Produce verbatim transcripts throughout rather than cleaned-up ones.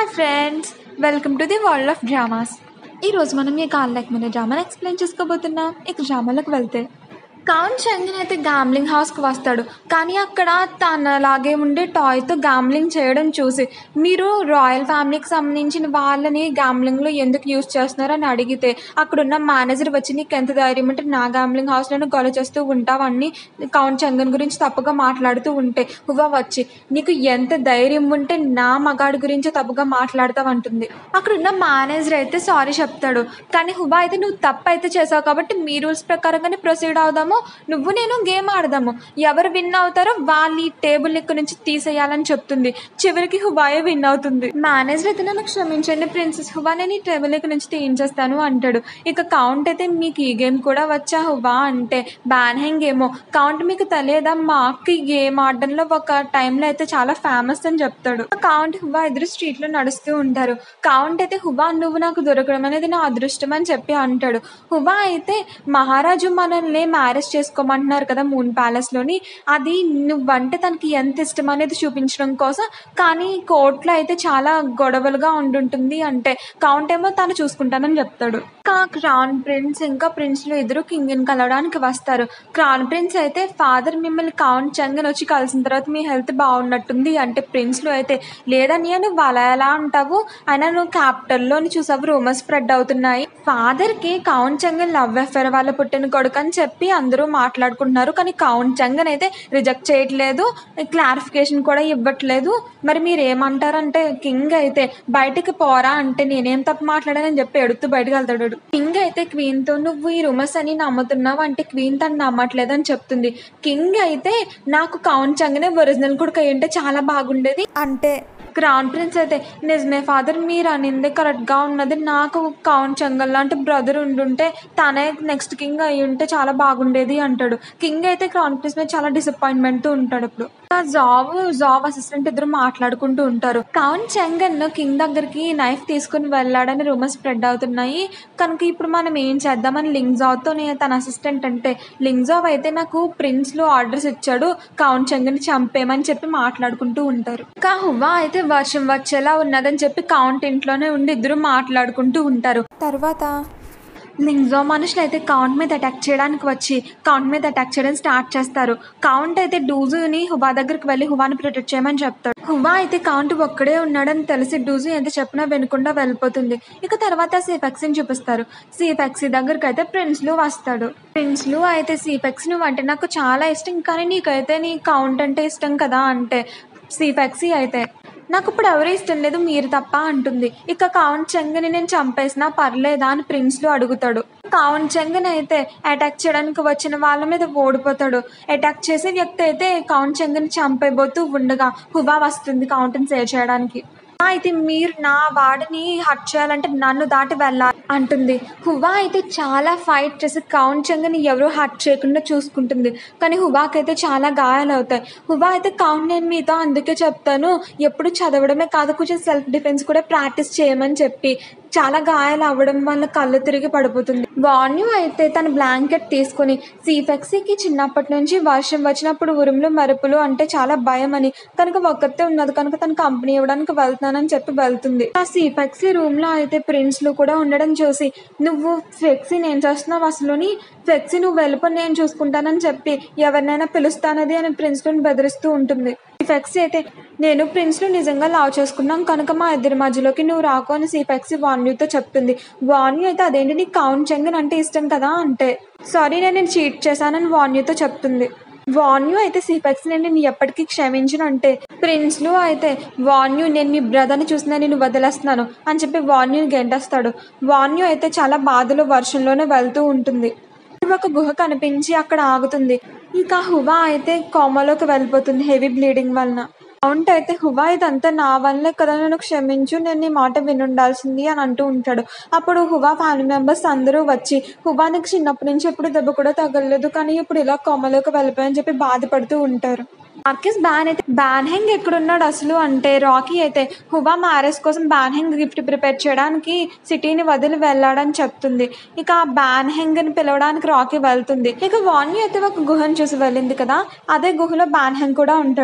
Hi friends, welcome to the world of dramas. ఈరోజు మనం ఈ కాల్ లైక్ మీద డ్రామాని ఎక్స్ప్లెయిన్ చేసుకోబోతున్నాం. ఇక డ్రామాలోకి వెళ్తే కౌంట్ చంగన్ అయితే గ్యాంబ్లింగ్ హౌస్కి వస్తాడు. కానీ అక్కడ తనలాగే ఉండే టాయ్తో గ్యాంబ్లింగ్ చేయడం చూసి, మీరు రాయల్ ఫ్యామిలీకి సంబంధించిన వాళ్ళని గ్యాంబ్లింగ్లో ఎందుకు యూజ్ చేస్తున్నారు అని అడిగితే, అక్కడున్న మేనేజర్ వచ్చి నీకు ఎంత ధైర్యం అంటే నా గ్యాంబ్లింగ్ హౌస్లో గొడవ చేస్తూ ఉంటావని కౌంట్ చంగన్ గురించి తప్పుగా మాట్లాడుతూ ఉంటే, హువా వచ్చి నీకు ఎంత ధైర్యం ఉంటే నా మగాడి గురించి తప్పుగా మాట్లాడతావంటుంది. అక్కడున్న మేనేజర్ అయితే సారీ చెప్తాడు. కానీ హువా అయితే నువ్వు తప్పు అయితే చేసావు కాబట్టి మీ రూల్స్ ప్రకారంగానే ప్రొసీడ్ అవుదాము, నువ్వు నేను గేమ్ ఆడదాము, ఎవరు విన్ అవుతారో వాళ్ళు ఈ టేబుల్ ఇక్కడ నుంచి తీసేయాలని చెప్తుంది. చివరికి హువాయే విన్ అవుతుంది. మేనేజర్ అయితే నన్ను క్షమించండి ప్రిన్సెస్, హువా నేను ఈ టేబుల్ ఇక్కడ నుంచి తీయించేస్తాను అంటాడు. ఇక కౌంట్ అయితే మీకు ఈ గేమ్ కూడా వచ్చా హువా అంటే, బ్యాన్హెంగ్ గేమో కౌంట్ మీకు తెలియదా, మా అక్క ఈ గేమ్ ఆడడంలో ఒక టైంలో అయితే చాలా ఫేమస్ అని చెప్తాడు. కౌంట్ హువా ఇద్దరు స్ట్రీట్లో నడుస్తూ ఉంటారు. కౌంట్ అయితే హువా నువ్వు నాకు దొరకడం అనేది నా అదృష్టం అని చెప్పి అంటాడు. హువా అయితే మహారాజు మనల్ని మ్యారేజ్ చేసుకోమంటున్నారు కదా మూన్ ప్యాలెస్లోని, అది నువ్వంటే తనకి ఎంత ఇష్టం అనేది చూపించడం కోసం, కానీ కోర్టులో అయితే చాలా గొడవలుగా ఉండుంటుంది అంటే కౌంట్ ఏమో తను చూసుకుంటానని చెప్తాడు. ఇంకా క్రౌన్ ప్రిన్స్ ఇంకా ప్రిన్స్లు ఇద్దరు కింగ్ని కలవడానికి వస్తారు. క్రౌన్ ప్రిన్స్ అయితే ఫాదర్ మిమ్మల్ని కౌంట్ చంగన్ వచ్చి కలిసిన తర్వాత మీ హెల్త్ బాగున్నట్టుంది అంటే, ప్రిన్స్లు అయితే లేదని నువ్వు అలా ఎలా అంటావు, అయినా నువ్వు క్యాపిటల్లోని చూసావు రూమర్స్ స్ప్రెడ్ అవుతున్నాయి, ఫాదర్కి కౌంట్ చంగన్ లవ్ అఫేర్ వాళ్ళ పుట్టిన కొడుకు అని చెప్పి అందరూ మాట్లాడుకుంటున్నారు. కానీ కౌంట్ చంగన్ అయితే రిజెక్ట్ చేయట్లేదు, క్లారిఫికేషన్ కూడా ఇవ్వట్లేదు. మరి మీరు ఏమంటారంటే, కింగ్ అయితే బయటకు పోరా అంటే నేనేం తప్పు మాట్లాడానని చెప్పి ఎడుతూ బయటకు వెళ్తాడు. కింగ్ అయితే క్వీన్తో నువ్వు ఈ రూమర్స్ అని నమ్ముతున్నావు అంటే క్వీన్ తను నమ్మట్లేదు అని చెప్తుంది. కింగ్ అయితే నాకు కౌంట్ చంగనే ఒరిజినల్ కొడుకు అయ్యింటే చాలా బాగుండేది అంటే, క్రౌన్ ప్రిన్స్ అయితే నిజమే ఫాదర్ మీరు అనింది కరెక్ట్గా ఉన్నది, నాకు కౌంట్ చంగన్ లాంటి బ్రదర్ ఉండుంటే తనే నెక్స్ట్ కింగ్ అయ్యి ఉంటే చాలా బాగుండేది అంటాడు. కింగ్ అయితే క్రౌన్ ప్రిన్స్ మీద చాలా డిసప్పాయింట్మెంట్తో ఉంటాడు. ఇప్పుడు జాబ్ జాబ్ అసిస్టెంట్ ఇద్దరు మాట్లాడుకుంటూ ఉంటారు. కౌంట్ చంగన్ కింగ్ దగ్గరికి నైఫ్ తీసుకుని వెళ్ళాడని రూమర్స్ స్ప్రెడ్ అవుతున్నాయి కనుక ఇప్పుడు మనం ఏం చేద్దామని లింగ్జావ్తో తన అసిస్టెంట్ అంటే, లింగ్జావ్ అయితే నాకు ప్రిన్స్లో ఆర్డర్స్ ఇచ్చాడు కౌంట్ చంగన్ చంపేమని చెప్పి మాట్లాడుకుంటూ ఉంటారు. ఇంకా హువా అయితే వర్షం వచ్చేలా ఉన్నదని చెప్పి కౌంట్ ఇంట్లోనే ఉండి ఇద్దరు మాట్లాడుకుంటూ ఉంటారు. తర్వాత లింగ్జావ్ మనుషులు అయితే కౌంట్ మీద అటాక్ చేయడానికి వచ్చి కౌంట్ మీద అటాక్ చేయడం స్టార్ట్ చేస్తారు. కౌంట్ అయితే డూజుని హువా దగ్గరికి వెళ్ళి హువాని ప్రొటెక్ట్ చేయమని చెప్తాడు. హువా అయితే కౌంట్ ఒక్కడే ఉన్నాడని తెలిసి డూజు ఎంత చెప్పినా వినకుండా వెళ్ళిపోతుంది. ఇక తర్వాత సీఫెక్స్ని చూపిస్తారు. సీఫెక్సీ దగ్గరికి అయితే ప్రిన్స్లు వస్తాడు. ప్రిన్స్లు అయితే సీఫెక్స్ నువ్వు అంటే నాకు చాలా ఇష్టం, కానీ నీకైతే నీ కౌంట్ అంటే ఇష్టం కదా అంటే, సీఫెక్సీ అయితే నాకు ఇప్పుడు ఎవరు ఇష్టం లేదు మీరు తప్ప అంటుంది. ఇక కౌంట్ చంగని నేను చంపేసినా పర్లేదా అని ప్రిన్స్లు అడుగుతాడు. కౌంట్ చంగన్ అయితే అటాక్ చేయడానికి వచ్చిన వాళ్ళ మీద ఓడిపోతాడు. అటాక్ చేసే వ్యక్తి అయితే కౌంట్ చంగని చంపేబోతూ ఉండగా హువా వస్తుంది కౌంట్ని సేవ్ చేయడానికి. అయితే మీరు నా వాడిని హట్ చేయాలంటే నన్ను దాటి వెళ్ళాలి అంటుంది. హువా అయితే చాలా ఫైట్ చేసి కౌంట్ చంగని ఎవరు హట్ చేయకుండా చూసుకుంటుంది. కానీ హువాకి అయితే చాలా గాయాలు అవుతాయి. హువా అయితే కౌంట్ నేను మీతో అందుకే చెప్తాను ఎప్పుడు చదవడమే కాదు కొంచెం సెల్ఫ్ డిఫెన్స్ కూడా ప్రాక్టీస్ చేయమని చెప్పి, చాలా గాయాలు అవ్వడం వల్ల కళ్ళు తిరిగి పడిపోతుంది. వాన్యూ అయితే తన బ్లాంకెట్ తీసుకుని సీఫెక్సీకి చిన్నప్పటి నుంచి వర్షం వచ్చినప్పుడు ఉరుములు మెరుపులు అంటే చాలా భయం అని, కనుక ఒక్కతే ఉన్నది కనుక తన కంపెనీ ఇవ్వడానికి వెళ్తున్నానని చెప్పి వెళ్తుంది. ఆ సీఫెక్సీ రూమ్ లో అయితే ప్రిన్స్లు కూడా ఉండడం చూసి, నువ్వు ఫ్లెక్సీ నేను చేస్తున్నావు అసలుని ఫ్లెక్సీ నువ్వు వెళ్ళిపో నేను చూసుకుంటానని చెప్పి ఎవరినైనా పిలుస్తానది అని ప్రిన్స్లను బెదిరిస్తూ ఉంటుంది. సీఫెక్సీ అయితే నేను ప్రిన్స్లు నిజంగా లవ్ చేసుకున్నాం కనుక మా ఇద్దరి మధ్యలోకి నువ్వు రాకు అని సీఫెక్సీ వాన్యూతో చెప్తుంది. వాన్యూ అయితే అదేంటి నీకు కౌంట్ చంగన్ అంటే ఇష్టం కదా అంటే, సారీ నేను చీట్ చేశానని వాన్యూతో చెప్తుంది. వాన్యూ అయితే సీఫెక్సీ నేను ఎప్పటికీ క్షమించను అంటే, ప్రిన్స్లు అయితే వాన్యూ నేను మీ బ్రదర్ని చూసినా నేను వదిలేస్తున్నాను అని చెప్పి వాన్యూని గెంటేస్తాడు. వాన్యూ అయితే చాలా బాధలో వర్షంలోనే వెళ్తూ ఉంటుంది. ఒక గుహ కనిపించి అక్కడ ఆగుతుంది. ఇంకా హువా అయితే కోమాలోకి వెళ్ళిపోతుంది హెవీ బ్లీడింగ్ వలన. కౌంట్ అయితే హువా ఇదంతా నా వల్లే కదా నన్ను క్షమించు నేను నీ మాట వినుండాల్సింది అని అంటూ ఉంటాడు. అప్పుడు హువా ఫ్యామిలీ మెంబర్స్ అందరూ వచ్చి హువానికి చిన్నప్పటి నుంచి ఎప్పుడు దెబ్బ కూడా తగలలేదు కానీ ఇప్పుడు ఇలా కోమలోకి వెళ్ళిపోయని చెప్పి బాధపడుతూ ఉంటారు. మార్కిస్ బ్యాన్ అయితే బ్యాన్హెంగ్ ఎక్కడున్నాడు అసలు అంటే, రాకీ అయితే హువా మ్యారేజ్ కోసం బ్యాన్హెంగ్ గిఫ్ట్ ప్రిపేర్ చేయడానికి సిటీని వదిలి వెళ్ళాడని చెప్తుంది. ఇక బ్యాన్హెంగ్ని పిలవడానికి రాకీ వెళ్తుంది. ఇక వాన్యూ అయితే ఒక గుహను చూసి వెళ్ళింది కదా, అదే గుహలో బ్యాన్హెంగ్ కూడా ఉంటాడు.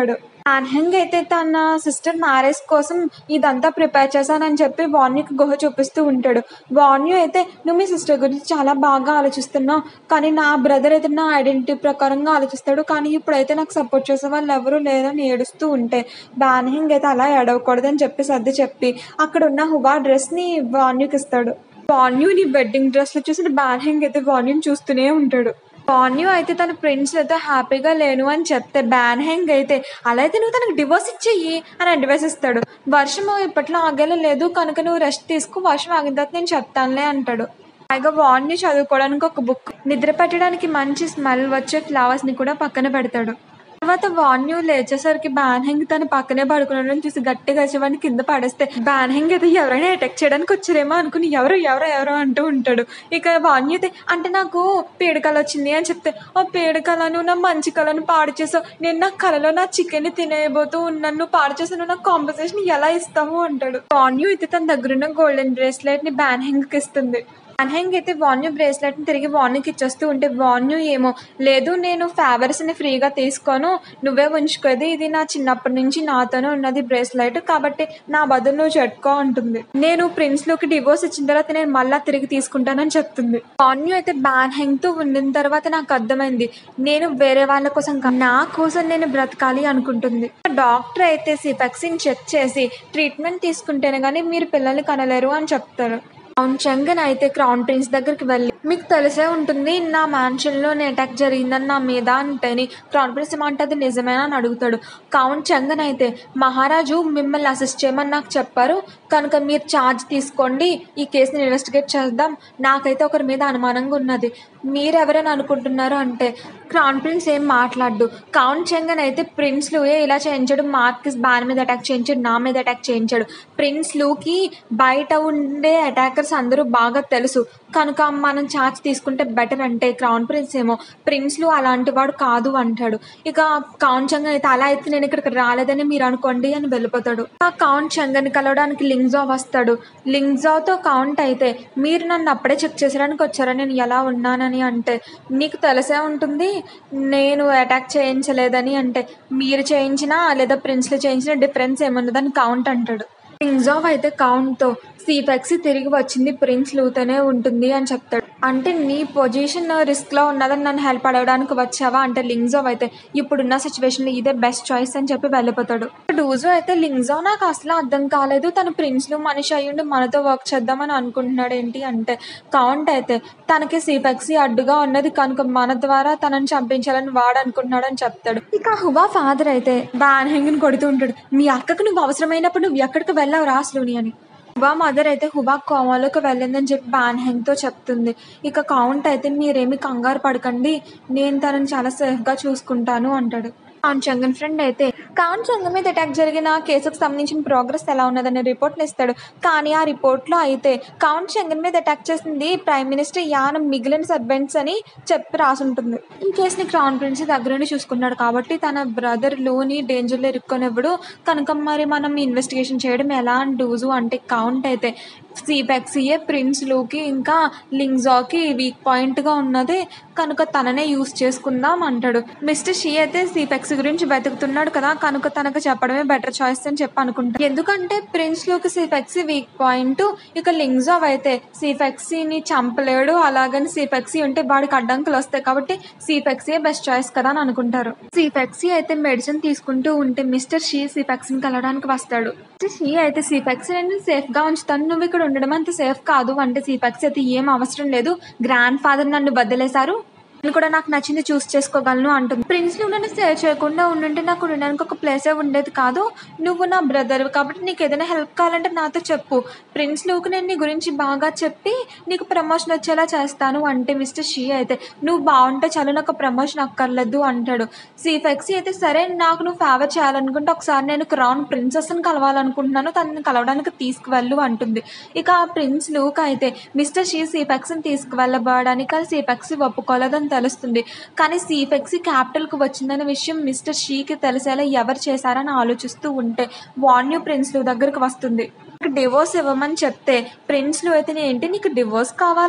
అన్హంగ్ అయితే తన సిస్టర్ మ్యారేజ్ కోసం ఇదంతా ప్రిపేర్ చేశానని చెప్పి వాన్యూకి గుహ చూపిస్తూ ఉంటాడు. వాన్యూ అయితే నువ్వు మీ సిస్టర్ గురించి చాలా బాగా ఆలోచిస్తున్నావు, కానీ నా బ్రదర్ అయితే నా ఐడెంటిటీ ప్రకారంగా ఆలోచిస్తాడు, కానీ ఇప్పుడైతే నాకు సపోర్ట్ చేసే వాళ్ళు ఎవరు లేరని ఏడుస్తూ ఉంటే బాన్హింగ్ అయితే అలా ఏడవకూడదని చెప్పి సర్ది చెప్పి అక్కడ ఉన్న హువా డ్రెస్ని వాన్యూకి ఇస్తాడు. వాన్యూని వెడ్డింగ్ డ్రెస్లో చూసి బాన్హింగ్ అయితే వాన్యూని చూస్తూనే ఉంటాడు. వాన్యూ అయితే తన ఫ్రెండ్స్‌లతో హ్యాపీగా లేను అని చెప్తే బాన్హింగ్ అయితే అలా అయితే నువ్వు తనకి డివోర్స్ ఇచ్చేయి అని అడ్వైస్ ఇస్తాడు. వర్షం ఇప్పట్లో ఆగేలా లేదు కనుక నువ్వు రెస్ట్ తీసుకో, వర్షం ఆగిన తర్వాత నేను చెప్తానులే అంటాడు. పైగా వాన్యూ చదువుకోవడానికి ఒక బుక్, నిద్ర పెట్టడానికి మంచి స్మెల్ వచ్చే ఫ్లవర్స్ని కూడా పక్కన పెడతాడు. తర్వాత వాన్యూ లేచేసరికి బాన్హింగ్ తన పక్కనే పడుకున్నాడని చూసి గట్టిగా వచ్చేవాడిని కింద పడేస్తే బాన్హింగ్ అయితే ఎవరైనా అటాక్ చేయడానికి వచ్చారేమో అనుకుని ఎవరు ఎవరో ఎవరో అంటూ ఉంటాడు. ఇక వాన్యూ అయితే అంటే నాకు పీడకల వచ్చింది అని చెప్తే ఓ పీడకలను నా మంచి కళను పాడు చేసావు, నేను నా కళలో నా చికెన్ తినేయబోతూ ఉన్నాను, నువ్వు పాడు చేసావు, నాకు కాంపన్సేషన్ ఎలా ఇస్తావు అంటాడు. వాన్యూ అయితే తన దగ్గరున్న గోల్డెన్ బ్రేస్లెట్ ని బాన్హింగ్కి ఇస్తుంది. బాన్హింగ్ అయితే వాన్యూ బ్రేస్లెట్ని తిరిగి వాన్యూకి ఇచ్చేస్తూ ఉంటే వాన్యూ ఏమో లేదు నేను ఫేవర్స్ని ఫ్రీగా తీసుకోను, నువ్వే ఉంచుకోది, ఇది నా చిన్నప్పటి నుంచి నాతోనే ఉన్నది బ్రేస్లెట్, కాబట్టి నా బదులు నువ్వు చెట్టుకో అంటుంది. నేను ప్రిన్స్లోకి డివోర్స్ ఇచ్చిన తర్వాత నేను మళ్ళీ తిరిగి తీసుకుంటానని చెప్తుంది. వాన్యూ అయితే బాన్హింగ్తో ఉండిన తర్వాత నాకు అర్థమైంది నేను వేరే వాళ్ళ కోసం నా కోసం నేను బ్రతకాలి అనుకుంటుంది. డాక్టర్ అయితే సిపెక్సిన్ చెక్ చేసి ట్రీట్మెంట్ తీసుకుంటేనే కానీ మీరు పిల్లల్ని కనలేరు అని చెప్తారు. కౌంట్ చెంగన్ అయితే క్రౌన్ ప్రిన్స్ దగ్గరికి వెళ్ళి మీకు తెలిసే ఉంటుంది నా మ్యాన్షన్లో అటాక్ జరిగిందని నా మీద అంటేని క్రౌన్ ప్రిన్స్ ఏమంటే అది నిజమేనా అని అడుగుతాడు. కౌంట్ చెంగన్ అయితే మహారాజు మిమ్మల్ని అసిస్ట్ చేయమని నాకు చెప్పారు కనుక మీరు ఛార్జ్ తీసుకోండి, ఈ కేసుని ఇన్వెస్టిగేట్ చేద్దాం, నాకైతే ఒకరి మీద అనుమానంగా ఉన్నది, మీరెవరైనా అనుకుంటున్నారు అంటే క్రౌన్ ప్రిన్స్ ఏం మాట్లాడు. కౌంట్ చెంగన్ అయితే ప్రిన్స్ లూయే ఇలా చేయించాడు, మార్కిస్ బాన్ మీద అటాక్ చేయించాడు, నా మీద అటాక్ చేయించాడు, ప్రిన్స్ లూకి బయట ఉండే అటాకర్స్ అందరూ బాగా తెలుసు కనుక మనం ఛార్జ్ తీసుకుంటే బెటర్ అంటే క్రౌన్ ప్రిన్స్ ఏమో ప్రిన్స్ లూ అలాంటి వాడు కాదు అంటాడు. ఇక కౌంట్ చెంగన్ అయితే అలా అయితే నేను ఇక్కడికి రాలేదని మీరు అనుకోండి అని వెళ్ళిపోతాడు. ఆ కౌంట్ చెంగన్ కలవడానికి లింగ్జో వస్తాడు. లింగ్జోతో కౌంట్ అయితే మీరు నన్ను అప్పుడే చెక్ చేసడానికి వచ్చారా నేను ఎలా ఉన్నానని అంటే నీకు తెలిసే ఉంటుంది నేను అటాక్ చేయించలేదని అంటే మీరు చేయించినా లేదా ప్రిన్స్లు చేయించిన డిఫరెన్స్ ఏమున్నదని కౌంట్ అంటాడు. లింగ్జో అయితే కౌంట్తో సిపెక్సీ తిరిగి వచ్చింది ప్రిన్స్ లూతోనే ఉంటుంది అని చెప్తాడు. అంటే నీ పొజిషన్ రిస్క్లో ఉన్నదని నన్ను హెల్ప్ అడగడానికి వచ్చావా అంటే లింగ్జో అయితే ఇప్పుడున్న సిచ్యువేషన్లో ఇదే బెస్ట్ చాయిస్ అని చెప్పి వెళ్ళిపోతాడు. డూజో అయితే లింగ్జో నాకు అసలు అర్థం కాలేదు, తను ప్రిన్స్లు మనిషి అయ్యుండి మనతో వర్క్ చేద్దామని అనుకుంటున్నాడు ఏంటి అంటే కౌంట్ అయితే తనకి సిపెక్సీ అడ్డుగా ఉన్నది కనుక మన ద్వారా తనని చంపించాలని వాడు అనుకుంటున్నాడు అని చెప్తాడు. ఇక హువా ఫాదర్ అయితే బాన్హింగ్ని కొడుతూ ఉంటాడు, మీ అక్కకు నువ్వు అవసరమైనప్పుడు నువ్వు ఎక్కడికి వెళ్ళావు రాసులోని అని. హువా మదర్ అయితే హువా కోమాలోకి వెళ్ళిందని చెప్పి బాన్హింగ్తో చెప్తుంది. ఇక కౌంట్ అయితే మీరేమి కంగారు పడకండి, నేను తనని చాలా సేఫ్గా చూసుకుంటాను అంటాడు. కౌంట్ చెంగన్ ఫ్రెండ్ అయితే కౌంట్ చెంగన్ మీద అటాక్ జరిగిన కేసుకు సంబంధించిన ప్రోగ్రెస్ ఎలా ఉన్నదనే రిపోర్ట్ని ఇస్తాడు. కానీ ఆ రిపోర్ట్లో అయితే కౌంట్ చెంగన్ మీద అటాక్ చేసింది ప్రైమ్ మినిస్టర్ యాన్ మిగిలిన సర్వెంట్స్ అని చెప్పి రాసుంటుంది. ఈ కేసుని క్రౌన్ ప్రిన్స్ దగ్గరుండి చూసుకున్నాడు కాబట్టి తన బ్రదర్ లూని డేంజర్లో ఇరుక్కొనివ్వడు కనుక మరి మనం ఇన్వెస్టిగేషన్ చేయడం ఎలా అని డూజు అంటే కౌంట్ అయితే సిపెక్సీయే ప్రిన్స్ లూకి ఇంకా లింగ్జోకి వీక్ పాయింట్గా ఉన్నది కనుక తననే యూజ్ చేసుకుందాం అంటాడు. మిస్టర్ షీ అయితే సిపెక్సీ గురించి వెతుకుతున్నాడు కదా కనుక తనకు చెప్పడమే బెటర్ చాయిస్ అని చెప్పి అనుకుంటాడు. ఎందుకంటే ప్రిన్స్ లూకి సిపెక్సీ వీక్ పాయింట్, ఇక లింగ్జో అయితే సిపెక్సీని చంపలేడు, అలాగని సిపెక్సీ ఉంటే వాడికి అడ్డంకులు వస్తాయి కాబట్టి సిపెక్సీ బెస్ట్ చాయిస్ కదా అని అనుకుంటారు. సిపెక్సీ అయితే మెడిసిన్ తీసుకుంటూ ఉంటే మిస్టర్ షీ సిపెక్సీని కలవడానికి వస్తాడు. మిస్టర్ షీ అయితే సిపెక్సీ నేను సేఫ్గా ఉంచుతాను, నువ్వు ఇక్కడ ఉండడం అంత సేఫ్ కాదు అంటే సిపెక్సీ అయితే ఏం అవసరం లేదు, గ్రాండ్ ఫాదర్ నన్ను వదిలేశారు, నేను కూడా నాకు నచ్చింది చూస్ చేసుకోగలను అంటుంది. ప్రిన్స్ నువ్వు నన్ను సేవ్ చేయకుండా ఉండుంటే నాకు ఉండడానికి ఒక ప్లేసే ఉండేది కాదు, నువ్వు నా బ్రదర్ కాబట్టి నీకు ఏదైనా హెల్ప్ కావాలంటే నాతో చెప్పు, ప్రిన్స్ లూకి నేను నీ గురించి బాగా చెప్పి నీకు ప్రమోషన్ వచ్చేలా చేస్తాను అంటే మిస్టర్ షీ అయితే నువ్వు బాగుంటే చాలు నాకు ప్రమోషన్ అక్కర్లేదు అంటాడు. సిపెక్సీ అయితే సరే నాకు నువ్వు ఫేవర్ చేయాలనుకుంటే ఒకసారి నేను క్రౌన్ ప్రిన్సెస్ని కలవాలనుకుంటున్నాను, తనని కలవడానికి తీసుకువెళ్ళు అంటుంది. ఇక ఆ ప్రిన్స్ లూక్ అయితే మిస్టర్ షీ సిపెక్సీని తీసుకువెళ్ళబోవడానికి సిపెక్సీ ఒప్పుకోలేదని తెలుస్తుంది. కానీ సిపెక్సీ క్యాపిటల్కి వచ్చిందనే విషయం మిస్టర్ షీకి తెలిసేలా ఎవరు చేశారని ఆలోచిస్తూ ఉంటే వాన్యూ ప్రిన్స్ లూ దగ్గరికి వస్తుంది. డివోర్స్ ఇవ్వమని చెప్తే ప్రిన్స్ లూ అయితే ఏంటి నీకు డివోర్స్ కావాలా,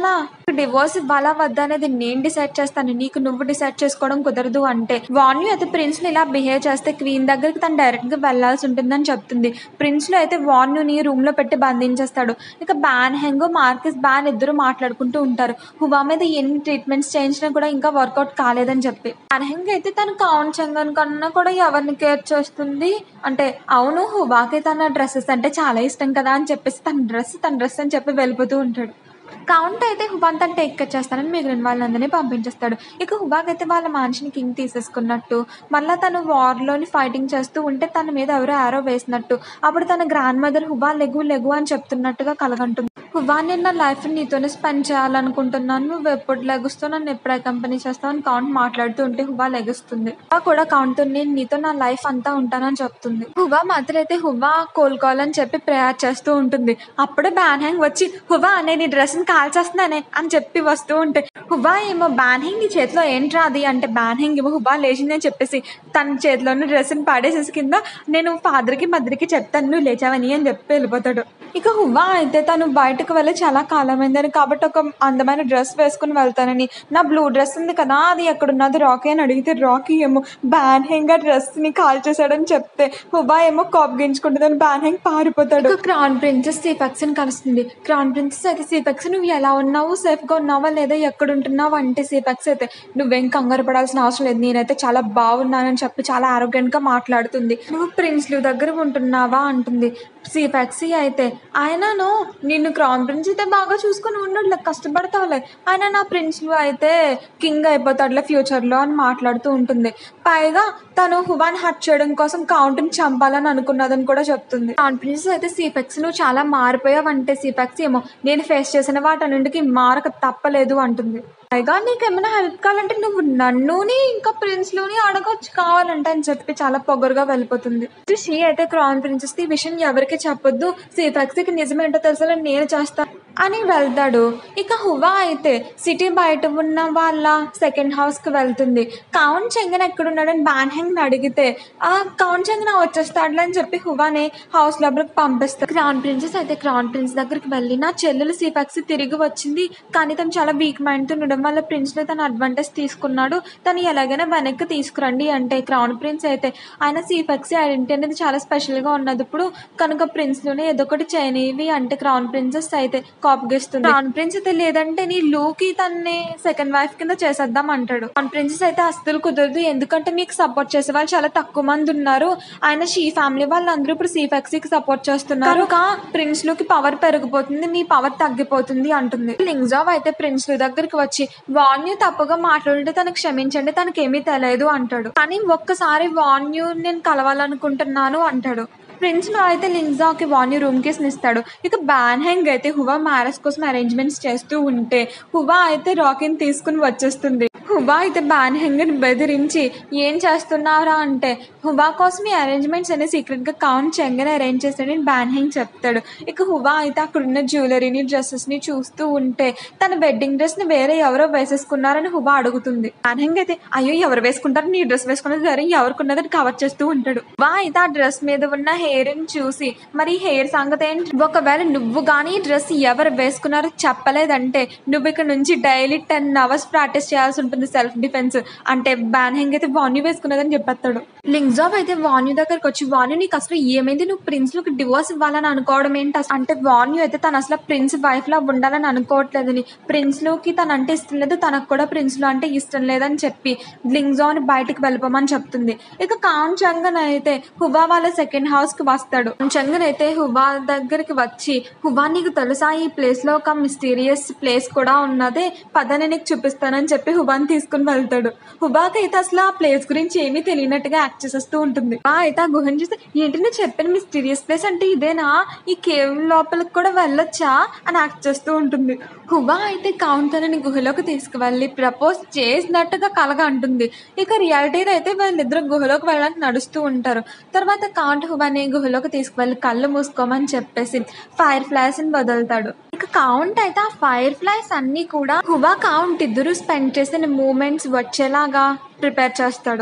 డివోర్స్ ఇవ్వాలా వద్దా అనేది నేను డిసైడ్ చేస్తాను, నీకు నువ్వు డిసైడ్ చేసుకోవడం కుదరదు అంటే వాన్యూ అయితే ప్రిన్స్ని ఇలా బిహేవ్ చేస్తే క్వీన్ దగ్గరికి తను డైరెక్ట్గా వెళ్లాల్సి ఉంటుందని చెప్తుంది. ప్రిన్స్లో అయితే వాన్యూని రూమ్లో పెట్టి బంధించేస్తాడు. ఇక బ్యాన్ హెంగ్ మార్కిస్ బ్యాన్ ఇద్దరు మాట్లాడుకుంటూ ఉంటారు. హువా మీద ఎన్ని ట్రీట్మెంట్స్ చేయించినా కూడా ఇంకా వర్కౌట్ కాలేదని చెప్పి బ్యాన్ హెంగ్ అయితే తను కౌన్ చెంగన్ కన్నా కూడా ఎవరిని కేర్ చేస్తుంది అంటే అవును హువాకి తన డ్రెస్సెస్ అంటే చాలా ఇష్టం కదా అని చెప్పేసి తన డ్రెస్ తన డ్రెస్ అని చెప్పి వెళ్ళిపోతూ ఉంటాడు. కౌంట్ అయితే హువాన్ తను టేక్ కేర్ చేస్తానని మిగిలిన వాళ్ళందరినీ పంపించేస్తాడు. ఇక హువాకైతే వాళ్ళ మనిషిని కింగ్ తీసేసుకున్నట్టు మళ్ళీ తను వార్లోని ఫైటింగ్ చేస్తూ ఉంటే తన మీద ఎవరో ఆరో వేసినట్టు అప్పుడు తన గ్రాండ్ మదర్ హువా లెగు లెగు అని చెప్తున్నట్టుగా కలగంటుంది. హువా నేను నా లైఫ్ నీతోనే స్పెండ్ చేయాలనుకుంటున్నాను, నువ్వు ఎప్పుడు లెగుస్తావు, నన్ను ఎప్పుడు కంపెనీ చేస్తావు అని కౌంట్ మాట్లాడుతూ ఉంటే హువా లెగుస్తుంది. హువా కూడా కౌంట్తో నేను నీతో నా లైఫ్ అంతా ఉంటానని చెప్తుంది. హువా మాత్రం అయితే హువా కోలుకోవాలని చెప్పి ప్రేయర్ చేస్తూ ఉంటుంది. అప్పుడే బ్యాన్ హ్యాంగ్ వచ్చి హువా అనే నీ డ్రెస్ని కాల్చేస్తున్నానే అని చెప్పి వస్తూ ఉంటే హువా ఏమో బ్యాన్ హ్యాంగ్ నీ చేతిలో ఏంట్రా అది అంటే బ్యాన్ హ్యాంగ్ ఏమో హువా లేచిందని చెప్పేసి తన చేతిలోని డ్రెస్ని పాడేసేసి కింద నేను ఫాదర్కి మదర్కి చెప్తాను నువ్వు లేచావని అని చెప్పి వెళ్ళిపోతాడు. ఇక హువా అయితే తను బయటకు వెళ్ళి చాలా కాలమైందని కాబట్టి ఒక అందమైన డ్రెస్ వేసుకుని వెళ్తానని నా బ్లూ డ్రెస్ ఉంది కదా అది ఎక్కడున్నది రాకీ అని అడిగితే రాకీ ఏమో బ్యాన్ హ్యాంగ్ ఆ డ్రెస్ని కాల్ చేశాడని చెప్తే హువా ఏమో కోపగించుకుంటుందని బ్యాన్ హ్యాంగ్ పారిపోతాడు. క్రౌన్ ప్రిన్సెస్ సీపెక్స్ని కలుస్తుంది. క్రౌన్ ప్రిన్సెస్ అయితే సీపెక్స్ నువ్వు ఎలా ఉన్నావు, సేఫ్గా ఉన్నావా లేదా, ఎక్కడ ఉంటున్నావు అంటే సీపెక్స్ అయితే నువ్వేం కంగారు పడాల్సిన అవసరం లేదు, నేనైతే చాలా బాగున్నానని చెప్పి చాలా ఆరోగ్యంగా మాట్లాడుతుంది. నువ్వు ప్రిన్స్లు దగ్గర ఉంటున్నావా అంటుంది. సీపెక్సీ అయితే ఆయనను నిన్ను క్రౌన్ ప్రిన్స్ అయితే బాగా చూసుకుని ఉండడులే, కష్టపడతావులే, ఆయన నా ప్రిన్స్లు అయితే కింగ్ అయిపోతాడులే ఫ్యూచర్లో అని మాట్లాడుతూ ఉంటుంది. పైగా తను హువాన్ హర్ట్ చేయడం కోసం కౌంట్ని చంపాలని అనుకున్నదని కూడా చెప్తుంది. క్రౌన్ ప్రిన్స్ అయితే సీపెక్స్ నువ్వు చాలా మారిపోయావంటే సీపెక్స్ ఏమో నేను ఫేస్ చేసిన వాటన్నింటికి మారక తప్పలేదు అంటుంది. పైగా నీకేమైనా హెల్ప్ కావాలంటే నువ్వు నన్నుని ఇంకా ప్రిన్స్లోని అడగొచ్చు కావాలంటే అని చెప్పి చాలా పొగరుగా వెళ్ళిపోతుంది. షీ అయితే క్రౌన్ ప్రిన్సెస్ ఈ విషయం ఎవరికి చెప్పొద్దు, సీపెక్స్కి నిజమేంటో తెలుసా నేను చేస్తాను అని వెళ్తాడు. ఇక హువా అయితే సిటీ బయట ఉన్న వాళ్ళ సెకండ్ హౌస్కి వెళ్తుంది. కౌన్ చెంగన్ ఎక్కడున్నాడని బ్యాన్ హ్యాంగ్ని అడిగితే ఆ కౌన్ చెంగన్ వచ్చేస్తాడులే అని చెప్పి హువాని హౌస్ లోపలికి పంపిస్తారు. క్రౌన్ ప్రిన్సెస్ అయితే క్రౌన్ ప్రిన్స్ దగ్గరికి వెళ్ళి నా చెల్లెలు సీపెక్స్ తిరిగి వచ్చింది కానీ తను చాలా వీక్ మైండ్తో ఉండడం వల్ల ప్రిన్స్లో తన అడ్వాంటేజ్ తీసుకున్నాడు, తను ఎలాగైనా వెనక్కి తీసుకురండి అంటే క్రౌన్ ప్రిన్స్ అయితే ఆయన సీపెక్స్ ఐడెంటిటీ అనేది చాలా స్పెషల్గా ఉన్నది ఇప్పుడు కనుక ప్రిన్స్లోనే ఏదో ఒకటి చేయనివి అంటే క్రౌన్ ప్రిన్సెస్ అయితే కోపగిస్తుంది. క్రౌన్ ప్రిన్స్ అయితే లేదంటే నీ లూకి తన్ని సెకండ్ వైఫ్ కింద చేసేద్దాం అంటాడు. క్రౌన్ ప్రిన్సెస్ అయితే అస్సలు కుదరదు, ఎందుకంటే మీకు సపోర్ట్ చేసే వాళ్ళు చాలా తక్కువ మంది ఉన్నారు, ఆయన షీ ఫ్యామిలీ వాళ్ళందరూ ఇప్పుడు సీపెక్సీకి సపోర్ట్ చేస్తున్నారు, ప్రిన్స్ లోకి పవర్ పెరిగిపోతుంది, మీ పవర్ తగ్గిపోతుంది అంటుంది. లింగ్జావ్ అయితే ప్రిన్స్ దగ్గరికి వచ్చి వాన్యూ తప్పుగా మాట్లాడితే తనకు క్షమించండి, తనకేమీ తెలియదు అంటాడు. కానీ ఒక్కసారి వాన్యూ నేను కలవాలనుకుంటున్నాను అంటాడు. ప్రిన్స్ లో అయితే లింగ్జాకి వాన్యూ రూమ్ కేసుని ఇస్తాడు. ఇక బ్యాన్ హ్యాంగ్ అయితే హువా మ్యారేజ్ కోసం అరేంజ్మెంట్స్ చేస్తూ ఉంటే హువా అయితే రాకీని తీసుకుని వచ్చేస్తుంది. హువా అయితే బ్యాన్ హ్యాంగ్ని బెదిరించి ఏం చేస్తున్నారా అంటే హువా కోసం ఈ అరేంజ్మెంట్స్ అనే సీక్రెట్గా కౌన్ చెంగన్ అరేంజ్ చేస్తాడని బ్యాన్ హ్యాంగ్ చెప్తాడు. ఇక హువా అయితే అక్కడున్న జ్యువెలరీని డ్రెస్సెస్ని చూస్తూ ఉంటే తన వెడ్డింగ్ డ్రెస్ని వేరే ఎవరో వేసేసుకున్నారని హువా అడుగుతుంది. బ్యాన్ హ్యాంగ్ అయితే అయ్యో ఎవరు వేసుకుంటారు, నీ డ్రెస్ వేసుకున్నది సరే ఎవరుకున్నదని కవర్ చేస్తూ ఉంటాడు. హువా అయితే ఆ డ్రెస్ మీద ఉన్న హెయిర్ ని చూసి మరి హెయిర్ సంగతి ఏంటి, ఒకవేళ నువ్వు కానీ డ్రెస్ ఎవరు వేసుకున్నారో చెప్పలేదంటే నువ్వు ఇక్కడ నుంచి డైలీ టెన్ అవర్స్ ప్రాక్టీస్ చేయాల్సి ఉంటుంది సెల్ఫ్ డిఫెన్స్ అంటే బ్యాన్ హ్యాంగ్ అయితే వాన్యూ వేసుకున్నదని చెప్పేస్తాడు. లింగ్జావ్ అయితే వాన్యూ దగ్గరకు వచ్చి వాన్యూ నీకు అసలు ఏమైంది, నువ్వు ప్రిన్స్ లోకి డివోర్స్ ఇవ్వాలని అనుకోవడం ఏంటి అంటే వాన్యూ అయితే తను అసలు ప్రిన్స్ వైఫ్ లా ఉండాలని అనుకోవట్లేదని, ప్రిన్స్ లోకి తను అంటే ఇష్టం లేదు, తనకు కూడా ప్రిన్స్ లో అంటే ఇష్టం లేదని చెప్పి లింగ్జావ్ ని బయటకు వెళ్ళిపోమని చెప్తుంది. ఇక కౌన్ చెంగన్ అయితే హువా వాళ్ళ సెకండ్ హౌస్ కి వస్తాడు. చెంగన్ అయితే హువా దగ్గరికి వచ్చి హువా నీకు తెలుసా ఈ ప్లేస్ లో ఒక మిస్టీరియస్ ప్లేస్ కూడా ఉన్నదే, పదని నీకు చూపిస్తానని చెప్పి హువాని తీసుకుని వెళ్తాడు. హువాకి అయితే అసలు ఆ ప్లేస్ గురించి ఏమీ తెలియనట్టుగా యాక్ట్ చేసేస్తూ ఉంటుంది. ఆ అయితే ఆ గుహని చూస్తే ఏంటి నేను చెప్పిన మిస్టీరియస్ ప్లేస్ అంటే ఇదేనా, ఈ కేవ్ లోపలికి కూడా వెళ్ళొచ్చా అని యాక్ట్ చేస్తూ ఉంటుంది. హువా అయితే కౌన్ తనని గుహలోకి తీసుకువెళ్ళి ప్రపోజ్ చేసినట్టుగా కలగా అంటుంది. ఇక రియాలిటీలో అయితే వాళ్ళిద్దరు గుహలోకి వెళ్ళడానికి నడుస్తూ ఉంటారు. తర్వాత కౌంట్ హువాని గుహలోకి తీసుకువెళ్ళి కళ్ళు మూసుకోమని చెప్పేసి ఫైర్ ఫ్లైస్ ని వదులుతాడు. ఇక కౌంట్ అయితే ఆ ఫైర్ ఫ్లైస్ అన్ని కూడా హువా కౌంట్ ఇద్దరు స్పెండ్ చేసిన మూమెంట్స్ వచ్చేలాగా ప్రిపేర్ చేస్తాడు.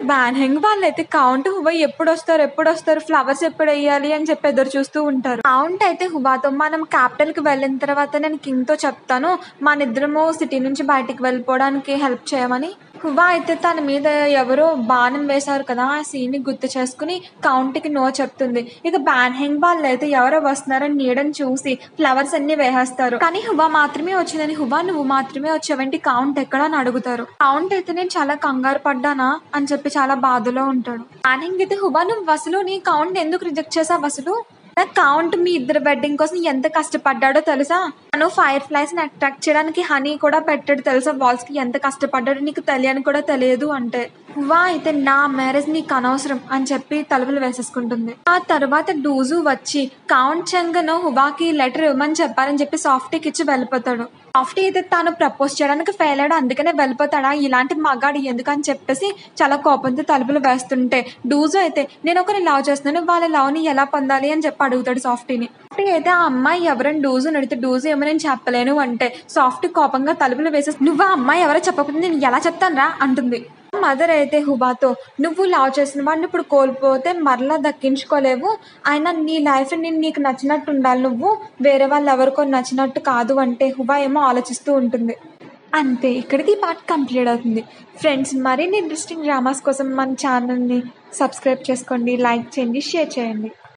బ్యాన్హెంగ్ వాళ్ళైతే కౌంట్ హువా ఎప్పుడొస్తారు ఎప్పుడొస్తారు ఫ్లవర్స్ ఎప్పుడు వేయాలి అని చెప్పి ఎదురు చూస్తూ ఉంటారు. కౌంట్ అయితే హువాతో మనం క్యాపిటల్కి వెళ్ళిన తర్వాత నేను కింగ్తో చెప్తాను మన ఇద్దరము సిటీ నుంచి బయటికి వెళ్ళిపోవడానికి హెల్ప్ చేయమని. హువా అయితే తన మీద ఎవరో బాణం వేశారు కదా ఆ సీన్ని గుర్తు చేసుకుని కౌంట్కి నో చెప్తుంది. ఇక బ్యాన్హెంగ్ వాళ్ళు అయితే ఎవరో వస్తున్నారని నీడని చూసి ఫ్లవర్స్ అన్ని వేసేస్తారు. కానీ హువా మాత్రమే వచ్చిందని హువా నువ్వు మాత్రమే వచ్చావంటి కౌంట్ ఎక్కడ అని అడుగుతారు. కౌంట్ అయితే నేను చాలా కంగారు పడ్డానా అని చెప్పి చాలా బాధలో ఉంటాడు. బ్యాన్హెంగ్ అయితే హువా నువ్వు అసలు నీ కౌంట్ ఎందుకు రిజెక్ట్ చేసావు అసలు కౌంట్ మీ ఇద్దరు వెడ్డింగ్ కోసం ఎంత కష్టపడ్డాడో తెలుసా. తను ఫైర్ ఫ్లైస్ ని అట్రాక్ట్ చేయడానికి హనీ కూడా పెట్టాడు తెలుసా. వాల్స్ కి ఎంత కష్టపడ్డాడో నీకు తెలియని కూడా తెలియదు అంటే హువా అయితే నా మ్యారేజ్ నీకు అనవసరం అని చెప్పి తలుపులు వేసేసుకుంటుంది. ఆ తర్వాత డూజు వచ్చి కౌంట్ చెంగను హువాకి లెటర్ ఇవ్వమని చెప్పారని చెప్పి సాఫ్టీకి ఇచ్చి వెళ్ళిపోతాడు. సాఫ్టీ అయితే తాను ప్రపోజ్ చేయడానికి ఫెయిల్ అయ్యాడు అందుకనే వెళ్ళిపోతాడా ఇలాంటి మగాడు ఎందుకని చెప్పేసి చాలా కోపంతో తలుపులు వేస్తుంటే డూజు అయితే నేను ఒకరిని లవ్ చేస్తున్నాను వాళ్ళ లవ్ని ఎలా పొందాలి అని చెప్పి అడుగుతాడు సాఫ్టీని. సాఫ్టీ అయితే ఆ అమ్మాయి ఎవరైనా డూజు నడితే డూజు ఏమో నేను చెప్పలేను అంటే సాఫ్టీ కోపంగా తలుపులు వేసేసి నువ్వు ఆ అమ్మాయి ఎవరో చెప్పకపోతే నేను ఎలా చెప్తాను రా అంటుంది. మదర్ అయితే హువాతో నువ్వు లవ్ చేసిన వాడిని ఇప్పుడు కోల్పోతే మరలా దక్కించుకోలేవు అయినా నీ లైఫ్ నేను నీకు నచ్చినట్టు ఉండాలి నువ్వు వేరే వాళ్ళు ఎవరికో నచ్చినట్టు కాదు అంటే హువా ఏమో ఆలోచిస్తూ ఉంటుంది. అంతే ఇక్కడికి ఈ పార్ట్ కంప్లీట్ అవుతుంది. ఫ్రెండ్స్ మరిన్ని ఇంట్రెస్టింగ్ డ్రామాస్ కోసం మన ఛానల్ని సబ్స్క్రైబ్ చేసుకోండి, లైక్ చేయండి, షేర్ చేయండి.